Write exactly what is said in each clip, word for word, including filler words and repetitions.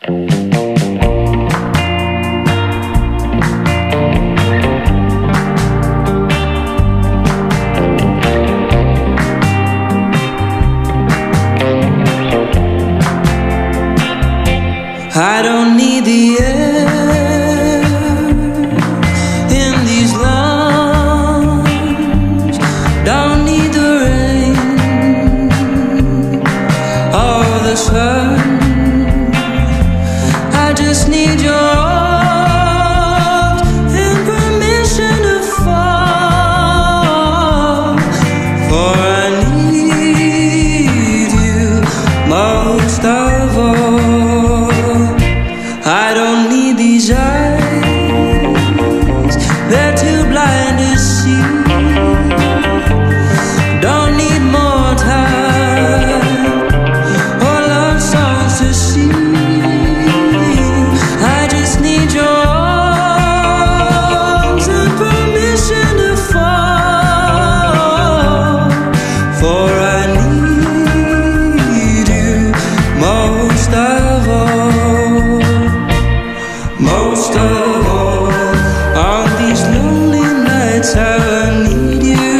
I don't need the air in these lungs, don't need the rain or the sun. I just need your arms and permission to fall, for I need you most of all. I don't need these eyes, they're too blind to see. Don't need more time or love songs to sing. I just need your arms and permission to fall, for I need you most of all. Most of all, on these lonely nights I need you.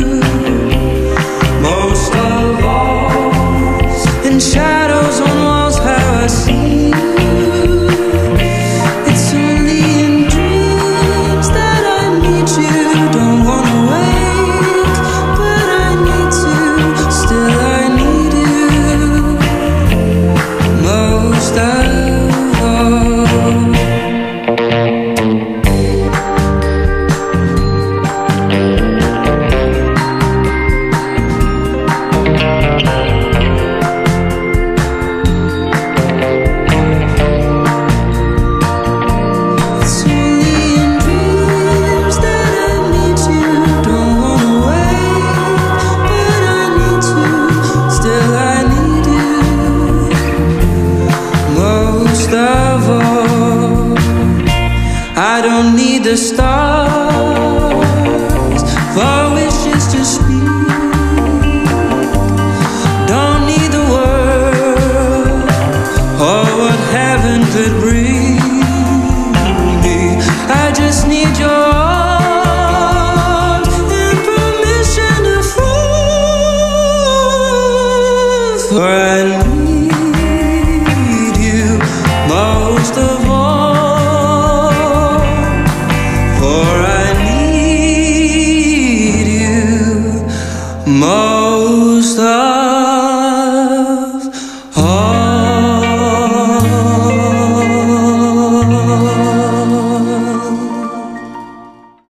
Most of all, in shadows on walls how I see you. It's only in dreams that I meet you. Don't wanna wake, but I need to. Still I need you. Most of all. I don't need the stars for wishes to speak. Don't need the world or what heaven could bring me. I just need your